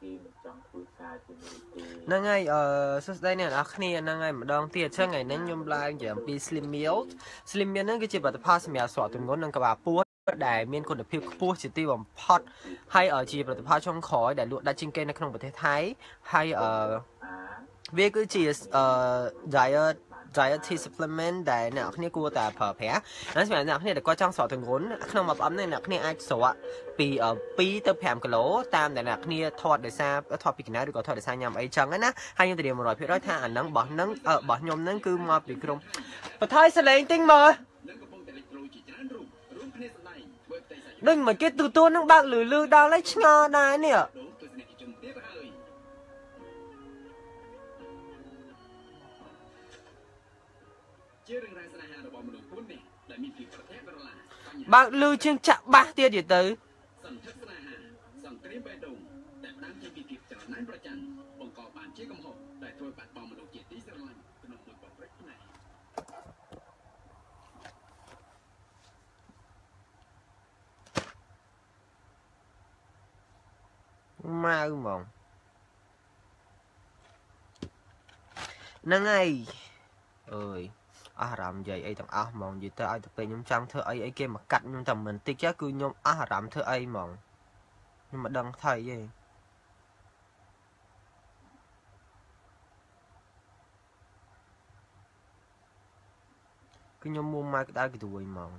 năng ngày đây nè là khi năng ngày mà đong tiệt cho ngày nắng nhôm lai chỉ bị slim milk នឹងគឺជាផលិតផលសម្រាប់ស្រកទម្ងន់និងក្បាលពោះដែលមានគុណភាពខ្ពស់ជាទីបំផុតហើយជាផលិតផលចុងក្រោយដែលលក់ដាច់ជាងគេនៅក្នុងប្រទេសថៃហើយវាគឺជា dietary supplement ដែលអ្នកនរគ្នាគួរតែប្រើប្រាស់ហើយសម្រាប់អ្នកនរគ្នាដែលគាត់ចង់ស្រកទម្ងន់ក្នុងមួយប្រអប់នេះអ្នកនរគ្នាអាចស្រកពី2ទៅ5គីឡូតាមដែលអ្នកនរគ្នាថតដោយសារថតពីកណ្ដាលឬក៏ថតដោយសារញ៉ាំអីចឹងណាហើយខ្ញុំធានា 100% ថាអាហ្នឹងរបស់ខ្ញុំហ្នឹងគឺមកពីក្រុមបន្ថយសលេងទិញមើលដូចមកគេទូទួលនឹងបើកលឺដល់ហើយឆ្ងល់ដែរនេះជារឿងរ៉ាវស្នេហារបស់មនុស្ស4នាក់ដែលមានភាពប្រថេប្រឡាបើកលឺជាងចាក់បាសទៀតទៅសន្ធឹកស្នេហាសង្គ្រាមបេះដូងដែលផ្ដើមចេញពីភាពច្រណែនប្រច័ណ្ឌបង្កបានជាកំហុសដែលធ្វើបាត់បង់មនុស្សជាទីស្រឡាញ់ក្នុងមួយបរិបទផ្នែកម៉ៅហ្មងហ្នឹងហើយអើយអារម្មណ៍និយាយអីទាំងអស់ហ្មងនិយាយទៅឲ្យទៅពេលខ្ញុំចង់ធ្វើអីគេមកកាត់ខ្ញុំតែមិនតិចគឺខ្ញុំអារម្មណ៍ធ្វើអីហ្មងខ្ញុំមិនដឹងថៃទេគឺខ្ញុំមួម៉ៅក្តៅក្តួយហ្មង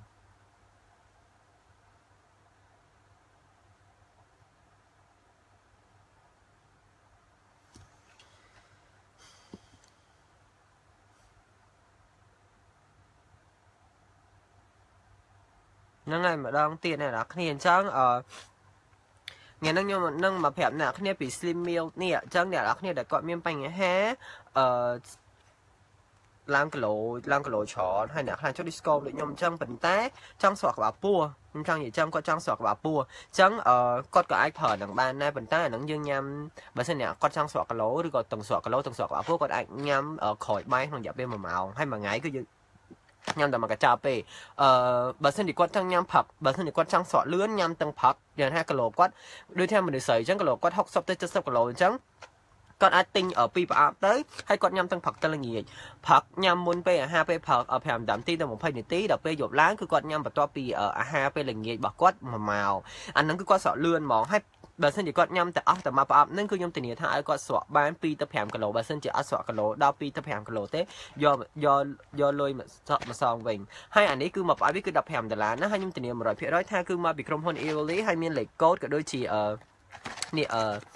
ហ្នឹងហើយម្ដងទៀតអ្នកនរគ្នាអញ្ចឹងថ្ងៃហ្នឹងខ្ញុំនឹងមកប្រាប់អ្នកនរគ្នាពី Slim Milk នេះអញ្ចឹងអ្នកនរគ្នាដែលគាត់មានបញ្ហាឡើងគីឡូច្រើនហើយអ្នកខ្លះចុះ disco ដូចខ្ញុំអញ្ចឹងប៉ុន្តែចង់ស្រកក្បាលពោះខ្ញុំចង់និយាយចាំគាត់ចង់ស្រកក្បាលពោះអញ្ចឹងគាត់ក៏អាចប្រើនឹងបានដែរប៉ុន្តែអាហ្នឹងយើងញ៉ាំបើសិនអ្នកគាត់ចង់ស្រកគីឡូឬក៏ទាំងស្រកគីឡូទាំងស្រកក្បាលពោះគាត់អាចញ៉ាំក្រោយបាយក្នុងរយៈពេល1ម៉ោងហើយមួយថ្ងៃគឺយើងញ៉ាំតែមួយកញ្ចប់ពេបើសិនជាគាត់ចង់ញ៉ាំផឹកបើសិនជាគាត់ចង់ស្រកលឿនញ៉ាំទាំងផឹកយ៉ាងថាគីឡូគាត់ដូចថាមនុស្សស្រីអញ្ចឹងគីឡូគាត់60ទៅ70គីឡូអញ្ចឹងគាត់អាចទិញ2ប្រអប់ទៅហើយគាត់ញ៉ាំទាំងផឹកទៅល្ងាចផឹកញ៉ាំមុនពេលអាហារពេលផឹក5នាទីទៅ20នាទីដល់ពេលយប់ឡើងគឺគាត់ញ៉ាំបន្ទាប់ពីអាហារពេលល្ងាចរបស់គាត់1ម៉ោងអាហ្នឹងគឺគាត់ស្រកលឿនហ្មងហើយបើសិនជាគាត់ញ៉ាំតែអស់តែមួយប្រអប់ហ្នឹងគឺខ្ញុំធានាថាឲ្យគាត់ស្រកបាន2ទៅ5គីឡូបើសិនជាអត់ស្រកគីឡូដល់2ទៅ5គីឡូទេយកលុយមកសងវិញហើយអានេះគឺមួយប្រអប់វាគឺ$15ណាហើយខ្ញុំធានា 100% ថាគឺមកពីក្រុមហ៊ុន Evely ហើយមានលេខកូដក៏ដូចជានេះ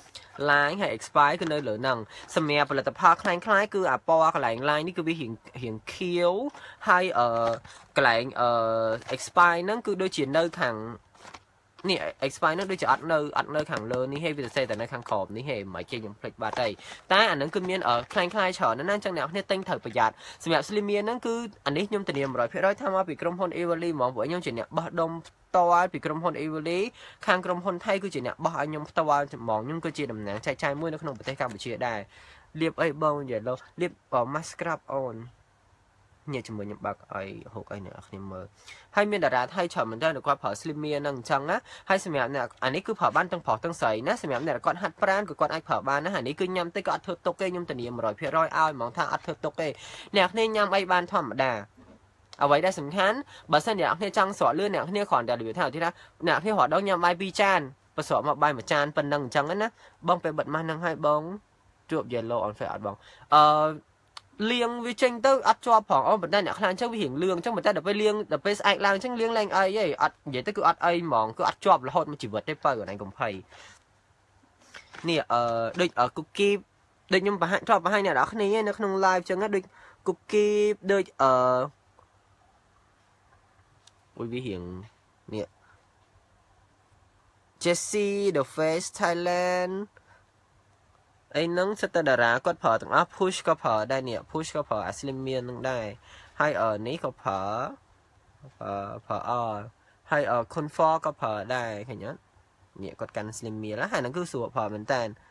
line ហើយ expire គឺនៅលើហ្នឹងសម្រាប់ផលិតផលខ្លាំងៗគឺអាពណ៌កន្លែង line នេះគឺវារៀងខៀវហើយកន្លែងexpire ហ្នឹងគឺដូចជានៅខាងនេះ expire ហ្នឹងដូចជាអត់នៅខាងលើនេះហេវាសរសេរតែនៅខាងក្រោមនេះហេមិនចេះខ្ញុំភ្លេចបាត់ហើយតែអាហ្នឹងគឺមានខ្លាំងៗច្រើនណាស់អញ្ចឹងអ្នកគ្នាទិញត្រូវប្រយ័ត្នសម្រាប់ Slim Milk ហ្នឹងគឺអានេះខ្ញុំធានា 100% ថាមកពីក្រុមហ៊ុន Evely ហ្មងព្រោះខ្ញុំជាអ្នកបោះដុំផ្ទាល់ពីក្រុមហ៊ុន Evely ខាងក្រុមហ៊ុនថៃគឺជាអ្នកបោះឲ្យខ្ញុំផ្ទាល់ហ្មងខ្ញុំគឺជាតំណាងចែកចាយមួយនៅក្នុងប្រទេសកម្ពុជាដែរលាបអីបងនិយាយលាប mask scrub អូនញ៉ាំជាមួយខ្ញុំបាក់ឲ្យហូបអីអ្នកគ្នាមើលហើយមានតារាថៃច្រើនមែនតើគាត់ប្រើ Slim Milk ហ្នឹងអញ្ចឹងណាហើយសម្រាប់អ្នកអានេះគឺប្រើបានទាំងប្រុសទាំងស្រីណាសម្រាប់អ្នកគាត់ហាត់ប្រាណក៏គាត់អាចប្រើបានណាអានេះគឺញ៉ាំទៅក៏អត់ធ្វើទុកទេខ្ញុំធានា 100% ឲ្យហ្មងថាអត់ធ្វើទុកទេអ្នកគ្នាញ៉ាំអីបានធម្មតាអ្វីដែលសំខាន់បើសិនអ្នកគ្នាចង់ស្រកលឿនអ្នកគ្នាគ្រាន់តែនិយាយថាអ្នកគ្នារត់ដល់ញ៉ាំបាយ2ចានបើស្រកមកបាយ1ចានប៉ុណ្ណឹងអញ្ចឹងណាបងពេលបិទម៉ាស់ហ្នឹងឲ្យបងជួប yellow on face អត់បងលាងវាចេញទៅអត់ជាប់ផងអូប៉ុន្តែអ្នកខ្លះអញ្ចឹងវារៀងលឿងអញ្ចឹងប៉ុន្តែដល់ពេលលាងដល់ពេលស្អែកឡើងអញ្ចឹងលាងឡើងអីហីអត់និយាយទៅគឺអត់អីហ្មងគឺអត់ជាប់រហូតមួយជីវិតទេបើអញកំភៃនេះដូចគុកគីដូចខ្ញុំបង្ហាញអ្នកនរគ្នានៅក្នុង live អញ្ចឹងដូចគុកគីដូចអូយវារៀងនេះ Jessie The Face Thailand អីហ្នឹងសិតតែតារាគាត់ប្រើទាំងអស់ push ក៏ប្រើដែរនេះ push ក៏ប្រើ Slim Milk ហ្នឹងដែរហើយនេះក៏ប្រើហើយComfort ក៏ប្រើដែរឃើញអត់នេះគាត់កាន់ Slim Milk ហើយហ្នឹងគឺស្រួលប្រើមែនតើ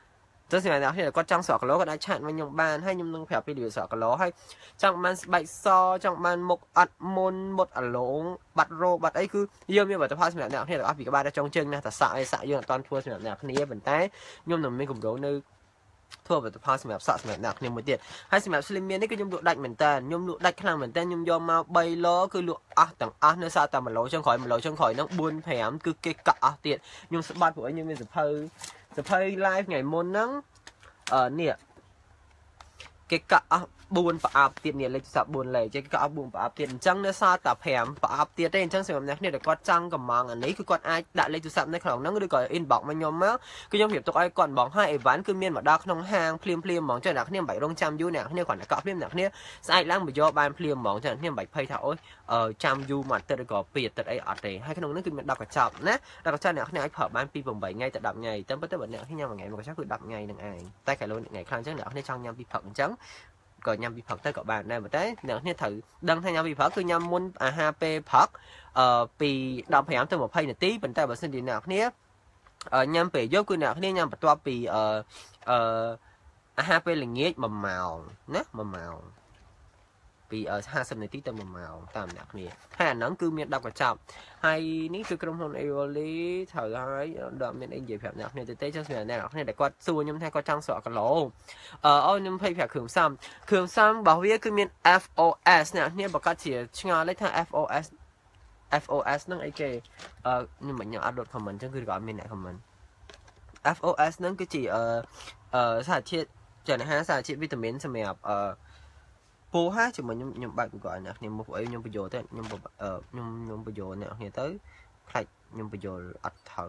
ចឹងសម្រាប់អ្នកនេះគាត់ចង់ស្រកគីឡូគាត់អាចឆាតមកខ្ញុំបានហើយខ្ញុំនឹងប្រាប់ពីរបៀបស្រកគីឡូហើយចង់បានស្បែកសចង់បានមុខអត់មុនមុតអាឡងបាត់រោបាត់អីគឺយើងមានផលិតផលសម្រាប់អ្នកនេះទាំងអស់ពីក្បាលដល់ចុងជើងណាតែសាក់អីសាក់យើងអត់ទាន់ធ្វើសម្រាប់អ្នកគ្នាប៉ុន្តែខ្ញុំនឹងមានគម្រោងនៅធ្វើផលិតផលសម្រាប់សាក់សម្រាប់អ្នកគ្នាមួយទៀតហើយសម្រាប់ Slim មាននេះគឺខ្ញុំលក់ដាច់មែនតើខ្ញុំលក់ដាច់ខ្លាំងមែនតើខ្ញុំយកមក3ឡគឺលក់អស់ទាំងអស់នៅសល់តែ1ឡចុងក្រោយ1ឡចុងក្រោយហ្នឹង4 5គឺគេកក់អស់ទៀតខ្ញុំស្បាត់ព្រោះខ្ញុំមានសភៅ live ថ្ងៃមុនហ្នឹងនេះគេកក់អស់4ប្រអប់ទៀតនេះលេខទូរស័ព្ទ4លេខគេកក់អស់4ប្រអប់ទៀតអញ្ចឹងនៅសល់តែ5ប្រអប់ទៀតទេអញ្ចឹងសម្រាប់អ្នកគ្នាដែលគាត់ចង់កំងអានេះគឺគាត់អាចដាក់លេខទូរស័ព្ទនៅក្នុងហ្នឹងឬក៏ inbox មកខ្ញុំមកគឺខ្ញុំប្រៀបទុកឲ្យគាត់បងហើយអីវ៉ាន់គឺមានមកដល់ក្នុងហាងភ្លាមហ្មងចឹងអ្នកគ្នាមិនបាច់រងចាំយូរអ្នកគ្នាគាត់តែកក់ភ្លាមអ្នកគ្នាស្អែកឡើងមកយកបានភ្លាមហ្មងចឹងអ្នកគ្នាមិនបាច់ភ័យថាអូយចាំយូរមួយអាទិត្យឬក៏2អាទិត្យអីអត់ទេហើយក្នុងហ្នឹងគឺមាន10កញ្ចប់ណា10កញ្ចប់អ្នកគ្នាអាចប្រើបានពី8ថ្ងៃទៅ10ថ្ងៃតែប៉ុន្តែបើអ្នកគ្នាញ៉ាំមួយថ្ងៃមួយកញ្ចប់គឺ10ថ្ងៃនឹងឯងតែកាលនោះថ្ងៃខ្លាំងចឹងអ្នកគ្នាចង់ញ៉ាំពីព្រឹកអញ្ចឹងក៏ញ៉ាំពីព្រឹកទៅក៏បានដែរប៉ុន្តែអ្នកគ្នាត្រូវដឹងថាញ៉ាំពីព្រឹកគឺញ៉ាំមុនអាហារពេលព្រឹកពី15ទៅ20នាទីប៉ុន្តែបើសិនជាអ្នកគ្នាញ៉ាំពេលយប់គឺអ្នកគ្នាញ៉ាំបន្ទាប់ពីអាហារពេលល្ងាច1ម៉ោងណា1ម៉ោងពី50នាទីទៅ1ម៉ោងតាមអ្នកគ្នាហើយអាហ្នឹងគឺមាន10កញ្ចប់ហើយនេះគឺក្រុមហ៊ុន Evoli ត្រូវហើយដល់មានអីនិយាយប្រាប់អ្នកគ្នាទៅចឹងសម្រាប់អ្នកគ្នាដែលគាត់សួរខ្ញុំថាគាត់ចង់ស្រកគីឡូខ្ញុំភ័យប្រាប់គ្រឿងផ្សំរបស់វាគឺមាន FOS អ្នកគ្នាប្រកាសជាឆ្ងល់លេខថា FOS ហ្នឹងអីគេខ្ញុំអត់ដុត comment ចឹងគឺក៏អត់មានអ្នក comment FOS ហ្នឹងគឺជាសារជាតិចលនាសារជាតិវីតាមីនសម្រាប់ពូហាជាមួយខ្ញុំបើក Google ឲ្យអ្នកគ្នាមកអីខ្ញុំបញ្យល់ទៅខ្ញុំបញ្យល់អ្នកគ្នាទៅខ្លាចខ្ញុំបញ្យល់អត់ត្រូវ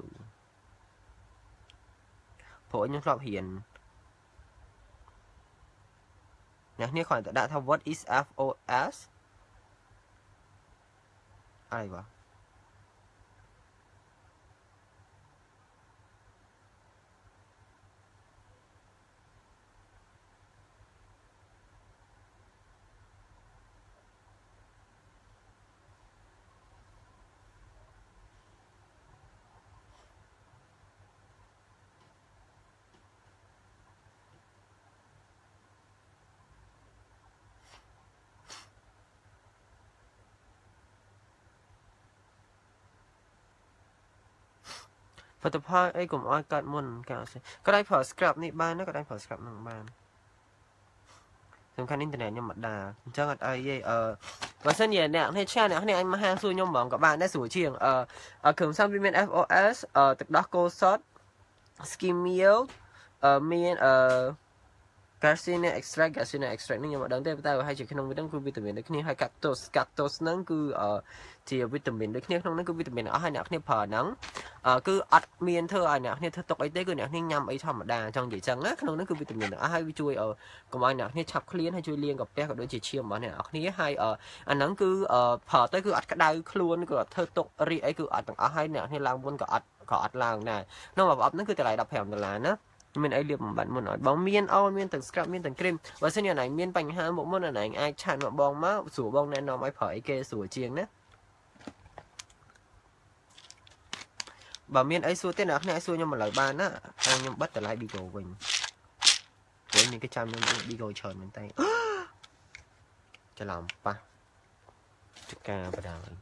ព្រោះខ្ញុំធ្លាប់រៀនអ្នកគ្នាគ្រាន់តែដាក់ថា what is FOS អីវ៉ាផលិតផលអីកុំឲ្យកាត់មុនកាត់ក៏ได้ប្រើ scrap នេះបានណាក៏ได้ប្រើ scrap នឹងបានសំខាន់អ៊ីនធឺណិតខ្ញុំមិនដាអញ្ចឹងអត់អីទេបើសិនជាអ្នកនេះឆាអ្នកនេះអាចមកហាងសួរខ្ញុំហ្មងក៏បានដែរស្រួលជាងគ្រឿងផ្សំវាមាន FOS ទឹកដោះគោសុទ្ធ skim milk មាន Garcinia extract នេះខ្ញុំមិនដឹងទេតែហើយជាក្នុងវាហ្នឹងគឺវីតាមីនដូចគ្នាហើយ cactus ហ្នឹងគឺជាវីតាមីនដូចគ្នាក្នុងហ្នឹងគឺវីតាមីនអស់ហើយអ្នកគ្នាប្រើហ្នឹងគឺអត់មានធ្វើឲ្យអ្នកគ្នាធ្វើទុកអីទេគឺអ្នកគ្នាញ៉ាំអីធម្មតាចង់និយាយចឹងណាក្នុងហ្នឹងគឺវីតាមីនទាំងអស់ហើយវាជួយកុំឲ្យអ្នកគ្នាឆាប់ឃ្លានហើយជួយលាងកាពះក៏ដូចជាឈាមរបស់អ្នកគ្នាហើយអាហ្នឹងគឺប្រើទៅគឺអត់ក្តៅខ្លួនគឺអត់ធ្វើទុករីកអីគឺអត់ទាំងអស់ហើយអ្នកគ្នាឡើងមុនក៏អត់ឡើងដែរក្នុងប្រអប់ហ្នឹងគឺតម្លៃ$15ណាមានអីលាបបំបត្តិមុនអត់បងមានមានទាំង scrub មានទាំង cream បើសិនជាណៃមានបញ្ហាមុខមុនណៃអាចឆាតមកបងមកស្រួលបងណែនាំឲ្យប្រើអីគេស្រួលជាងណាបើមានអីសួរទេអ្នកគ្នាសួរខ្ញុំមកលើបានណាខ្ញុំបិទតម្លៃ Bigo វិញព្រោះមានគេចាំខ្ញុំ Bigo ច្រើនមែនតើច្រឡំប៉ះចកាបដាល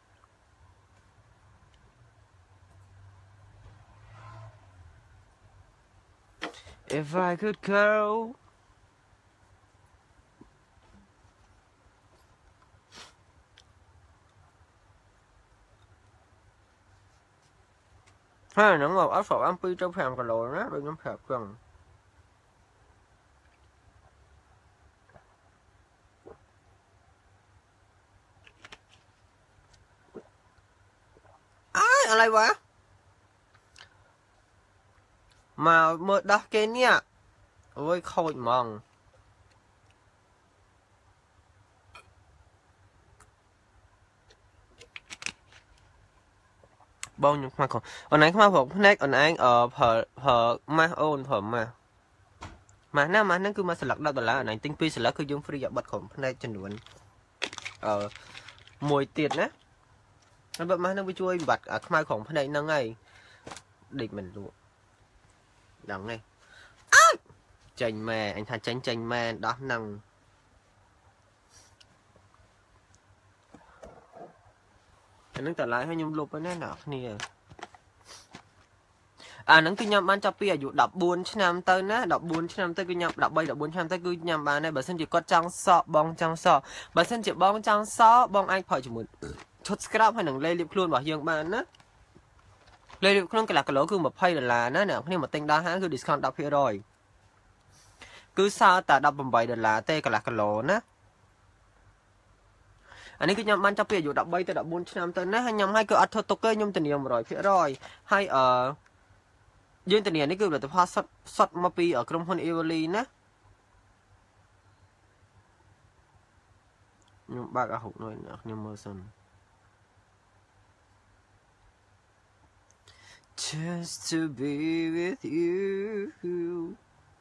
If I could go ហើយហ្នឹងមកអត់ស្របអំ2ទៅ5គីឡូណាដូចខ្ញុំប្រាប់ចឹងអីវ៉ាមកមើលដោះគេនេះអូយខូចហ្មងបងខ្ញុំខ្មៅអូនឯងខ្មៅប្រកភ្នែកអូនឯងប្រើម៉ាស់អូនប្រើម៉ាស់ហ្នឹងគឺមកស្លឹក$10អូនឯងទិញ2ស្លឹកគឺយើង free ឲ្យបិទក្រុមភ្នែកចំនួនមួយទៀតណាហើយបើម៉ាស់ហ្នឹងវាជួយបំបត្តិខ្មៅក្រុមភ្នែកហ្នឹងហើយដេកមិនលក់ដឹងទេ chanh mẹ anh thay chanh mẹ đó năng anhนึกแต่ไลฟ์ให้ยมลบไปแน่หนักนี่นั้นคือnhầm ban cho pia dụ đập buồn năm tới ná đập buồn năm tới cứ nhầm đập bay đập buồn năm tới cứ nhầm ban này bà xin chỉ có trăng sọ bong trăng sọ bà xin chỉ bong trăng sọ bong anh phải chỉ muốn chốt scrap hay đừng lê liệp luôn bảo dương ban á lê liệp luôn cái là cái lỗ cứ một pay là nó nè nhưng mà tên đa há cứ discount đập here rồi cứ sao ta đập bằng bảy là tê cái là cái lỗ ná anh ấy cứ nhầm ban cho pia dụ đập bay tới đập buồn năm tới ná hay nhầm hay cứ ăn thôi tục cái nhầm tình yêu rồi phía rồi hay dương tình này cứ là tập hoa sọt mà pi ở trong hôn Everly nè nhưng bác ở hụt rồi nhưng mơ sân just to be with you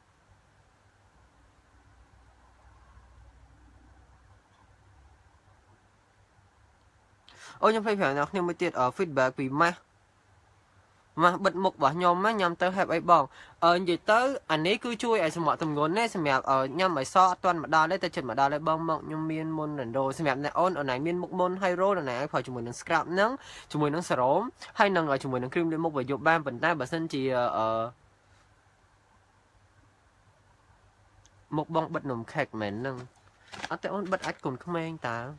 ôi nhưng phải nào nhưng mới tiết ở feedback vì mà bật mục bảo nhom á nhằm tới hẹp ấy bong vậy tới anh ấy cứ chui ai xem mọi tầm ngốn đấy xem mẹ nhằm ấy so toàn mà đo đấy tới chân mà đo đấy bong mộng nhom miên môn lần đồ xem mẹ này ôn ở này miên mục môn hay rô ở này phải chúng mình nâng scrap nắng chúng mình nâng sờm hay nâng ở chúng mình nâng cream lên mục về dục ban vận tay bà sân chỉ một bong bật nồng khẹt mền nâng ở tại ôn bật ách còn không anh ta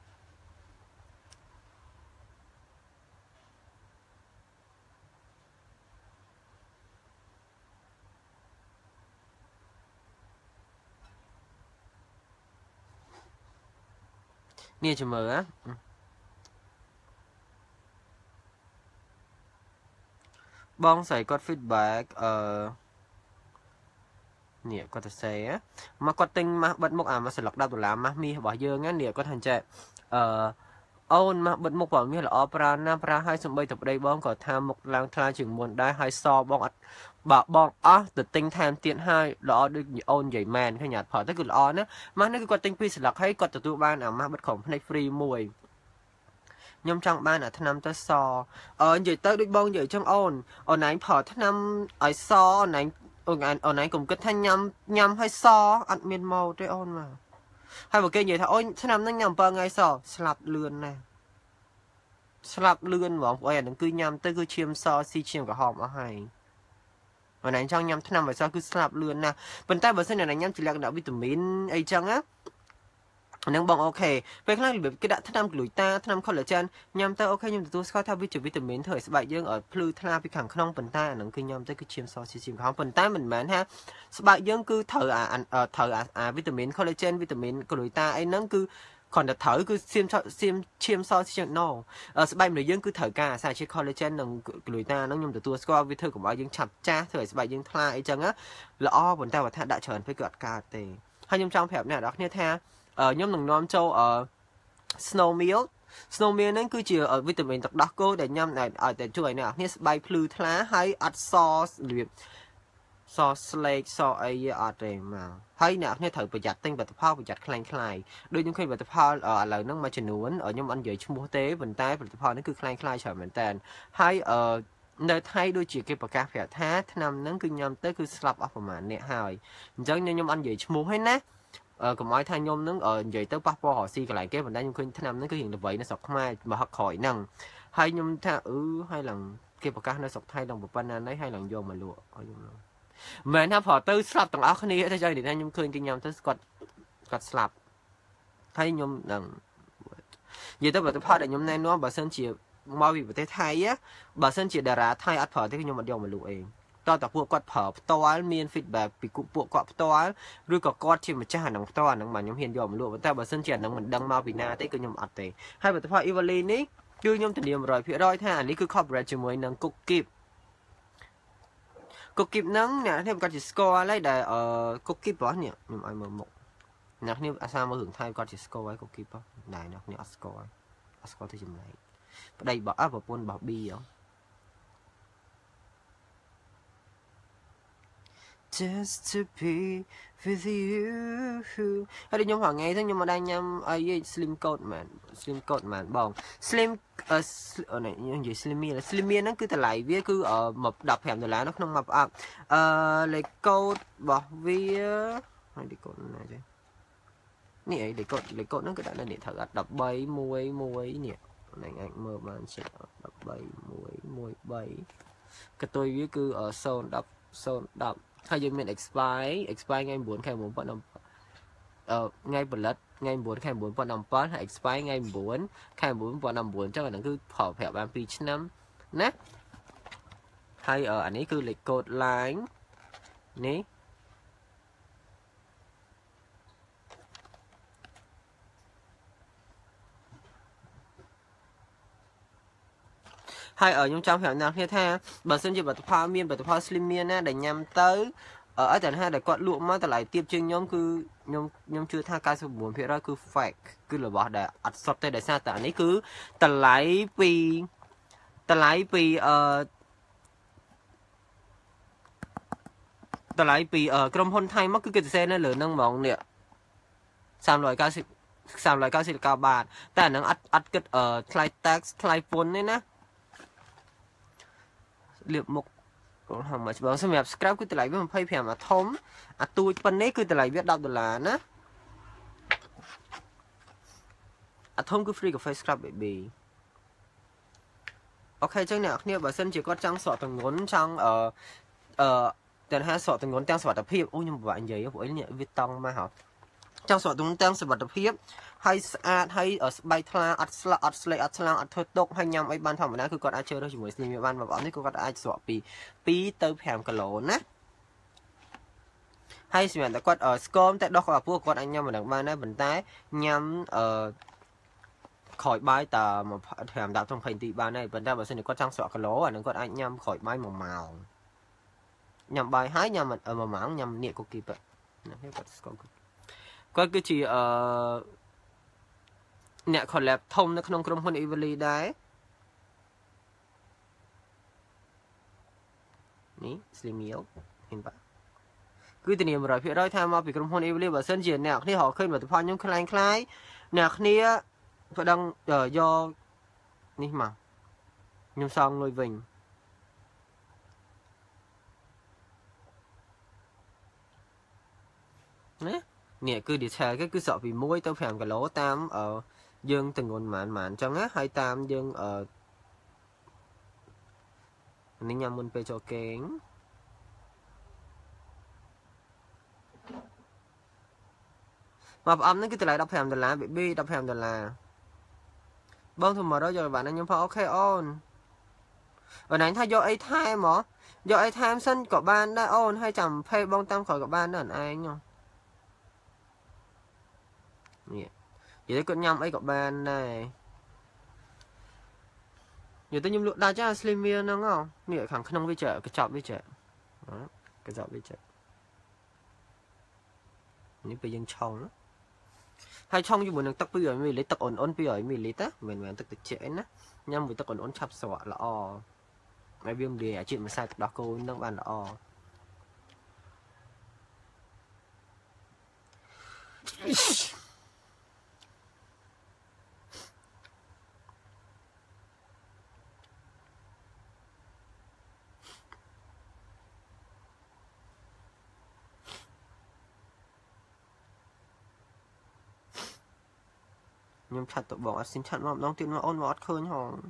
nè chừng mờ á bongใส่กด feedback nè có thể xe á mà có tinh mà bật mục mà sẽ lọc đau tụi làm mà mi bỏ dương á nè có thành trẻ ôn mà bật mục bảo mi là opera nam pra hai sum bay tập đây bong có tham mục lang thang chừng muôn đai hai so bong bảo bong từ tinh tham tiện hai lọ được ôn dày màn hay nhạt phở tới cứ lọ nữa mà nó cứ có tinh pi sẽ lọc hay có từ tụi ban mà bật khổng này free mùi nhom trong ban ở năm tới so vậy tới đôi bông vậy trong ôn này phở năm ở so này ôn này cùng kết thanh nhâm hay so ăn miên màu tới ôn mà hay một cái gì thôi ôi năm nó nhầm bơ ngay so slap lươn nè slap lươn mà ôi đừng cứ nhầm tới cứ chiêm so si chiêm cả hòm ở hay ở này trong nhầm năm phải so cứ slap lươn nè bên tay bờ sân này nhầm chỉ là đạo vitamin ấy chăng á năng bong ok về khả năng cái đã năm lùi ta năm collagen nhầm tới ok nhưng tôi có theo vitamin thời sẽ bại dương ở plư thna bị khẳng không phần ta năng cứ nhầm tới cái chiêm so si chiêm không phần ta mình mến ha bại dương cứ thở vitamin collagen vitamin lùi ta ấy năng cứ còn là thở cứ chiêm so si chiêm no sẽ bại người dương cứ thở cả xài chế collagen năng lùi ta năng nhầm tôi có vi thư của bại dương chặt cha thời sẽ bại dương thna ấy chăng á lõ phần ta và tha đã trở với gọt cà tề hai nhầm trong phèo này đó như thế nhóm nông nom châu ở snowmeal nên cứ chỉ ở vitamin tập đắc cô để nhâm này ở tại chuỗi này như bay plư thá hay ắt so slake so ấy ở đây mà hay nè như thử bị giặt tinh và tập phao bị giặt khlang khai đôi những khi bị tập phao ở lời nó mà chỉ nuốn ở nhóm anh về chung tế bình tay và tập phao nó cứ khlang khai trở mình tên hay ở nơi thay đôi chỉ cái bậc cà phê thá năm nó cứ nhâm tới cứ slap up mà nè hỏi giống như nhóm anh về chung hết nè còn mọi thay nhôm nó vậy tới passport họ si lại cái mình đã nhung khuyên thế năm nó cứ hiện được vậy nó sọc mai mà học khỏi năng hay nhung tha hai lần cái bậc nó sọc thay đồng một ban đấy hai lần vô mà lụa mà nó họ tư slap tầng áo này thế chơi để nhung khuyên kinh nhom tới quạt slap hay nhung đằng vậy tới bậc tới pha để nhung này nó bà sơn chỉ mau bị bậc thay á bà sơn chỉ đà ra thay ắt phở thế nhung mà vô mà lụa engตอนแต่พวกกอดเผาตัวมีนฟีดแบ็กปีกุพวกกอดตัวหรือก็กอดที่มันจะหันหนังตัวหนังมันยมเห็นยอมรู้แต่บางเส้นเฉียดหนังมันดังมาปีหน้าแต่ก็ยมอัดเตะให้แบบพออีวาลีนี้คือยมถึงเดียมรอยพี่ร้อยท่าอันนี้คือครอบเรจมวยหนังกุ๊กกิบหนังเนี่ยที่มันก็จะสกอร์อะไรได้กุ๊กกิบวะเนี่ยยมไอ้เมื่อหมกนักนี่อาซามาถึงไทยก็จะสกอร์ไว้กุ๊กกิบป่ะได้นักนี่สกอร์ที่จำไรได้บอกบอกปนบอกบีเหรอ just to be with you ហើយដូចខ្ញុំហងៃហ្នឹងខ្ញុំមកដែរញ៉ាំអី slim coat មែន slim coat មែនបង slim នេះនិយាយ slim meal slim meal ហ្នឹងគឺតម្លៃវាគឺ$15នៅក្នុងមួយប្រអប់លេខកូដរបស់វាហើយលេខកូដណាចេះនេះអីលេខកូដហ្នឹងគឺដាក់នៅនេះត្រូវអត់1311នេះហ្នឹងអាចមើលបានចេះ13113កតុយវាគឺ010ហើយយើងមាន expire ថ្ងៃ9ខែ9ថ្ងៃផលិតថ្ងៃ9ខែ9 2017ហើយ expire ថ្ងៃ9ខែ9 2019អញ្ចឹងអាហ្នឹងគឺប្រើប្រាស់បាន2ឆ្នាំណាហើយអានេះគឺលេខកូដ line នេះហើយខ្ញុំចង់ប្រាប់អ្នកគ្នាថាបើសិនជាផលិតផលមានផលិតផល slim មានណាដែលញ៉ាំទៅអត់តែថាដែលគាត់លក់មកតម្លៃទាបជាងខ្ញុំគឺខ្ញុំជឿថា 99% គឺ fake គឺរបស់ដែលអត់សុទ្ធទេដោយសារតែអានេះគឺតម្លៃពីក្រុមហ៊ុនថៃមកគឺគេសរសេរនៅលើហ្នឹងហ្មងនេះ399បាតតែអាហ្នឹងអត់គិតថ្លៃ tax ថ្លៃពន្ធទេណាលៀបមុខhow much បងសម្រាប់ scrap គឺតម្លៃវា25អាធំអាទូចប៉ុណ្នេះគឺតម្លៃវា$10ណាអាធំគឺ free cafe scrap baby អូខេចឹងអ្នកគ្នាបើសិនជាគាត់ចង់ស្រកទម្ងន់ចង់តែថាស្រកទម្ងន់ទាំងសុវត្ថិភាពអូខ្ញុំពិបាកនិយាយព្រោះនេះវាតង់មកហ៎ចង់ស្រកទម្ងន់ទាំងសុវត្ថិភាពហើយស្អាតហើយស្បែកថ្លាអត់ស្លាក់អត់ស្លេកអត់ឆ្លាំងអត់ធ្វើទុកហើយញ៉ាំអីបានធម្មតាគឺគាត់អាចជ្រើសរើសជាមួយ slim បានបងប្អូននេះគាត់អាចស្រកពី2ទៅ5គីឡូណាហើយសម្រាប់តែគាត់ស្គមតែដោះគាត់ពួកគាត់អាចញ៉ាំមិនដឹងបានដែរប៉ុន្តែញ៉ាំក្រោយបាយតែ5ដល់20នាទីបានដែរប៉ុន្តែបើសិនជាគាត់ចង់ស្រកគីឡូអានឹងគាត់អាចញ៉ាំក្រោយបាយ1ម៉ោងញ៉ាំបាយហើយញ៉ាំ1ម៉ោងញ៉ាំនេះកូគីប៉ណាគាត់ស្គាល់គាត់គឺជាអ្នក collab ធំនៅក្នុងក្រុមហ៊ុន Everly ដែរនេះ Slim Meal ឃើញបាទគឺធានា 100% ថាមកពីក្រុមហ៊ុន Everly បើសិនជាអ្នកគ្នារកឃើញផលិតផលខ្ញុំខ្លាំងអ្នកគ្នាប្រដឹងយកនេះមកខ្ញុំសងលុយវិញណានេះគឺ detail គឺស្រកពី1ទៅ5គីឡូតាមយើងទម្ងន់ប៉ុន្មានអញ្ចឹងណាហើយតាមយើងនេះញ៉ាំមុនពេលចូលគេងមកប្រអប់នេះគឺតម្លៃ$15 baby $15បងធម្មតាយកបានខ្ញុំផងអូខេអូនអូនឯងថាយកអីថែមហ៎យកអីថែមសិនក៏បានដែរអូនហើយចាំភេបងតាមក្រោយក៏បានដែរអូនឯងនេះនិយាយគាត់ញ៉ាំអីក៏បានដែរនិយាយទៅខ្ញុំលក់ដាច់ចា slim meal ហ្នឹងនេះខាងក្នុងវាចេះកញ្ចប់វាចេះនេះពេលយើងឆុងហើយឆុងជាមួយនឹងទឹក200 ml ទឹកអ៊ុន200 ml ណាមិនមែនទឹកត្រជាក់ឯណាញ៉ាំមួយទឹកអ៊ុនឆាប់ស្រក់ល្អហើយវាមិនលាយអាជាតិម្សៅទឹកដោះគោនឹងបានល្អខ្ញុំឆាត់ទៅបងអត់ស៊ីមឆាត់មកម្ដងទៀតមកអូនមកអត់ឃើញហង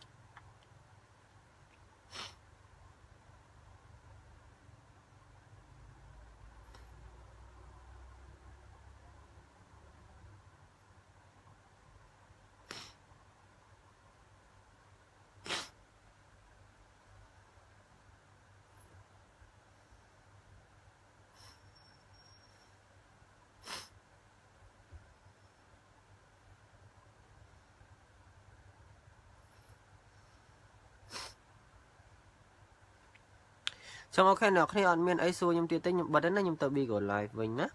ចឹងអូខេអ្នកគ្នាអត់មានអីសួរខ្ញុំទៀតទេខ្ញុំបិទហើយណាខ្ញុំទៅ Bigo Live វិញណា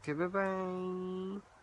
Okay, bye bye.